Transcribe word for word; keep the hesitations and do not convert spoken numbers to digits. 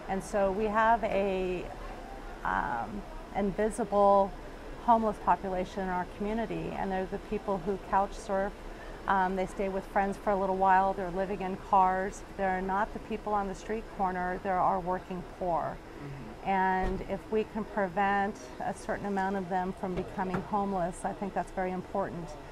And so we have a um, invisible homeless population in our community, and they're the people who couch surf. Um, they stay with friends for a little while. They're living in cars. They're not the people on the street corner. They're our working poor. Mm-hmm. And if we can prevent a certain amount of them from becoming homeless, I think that's very important.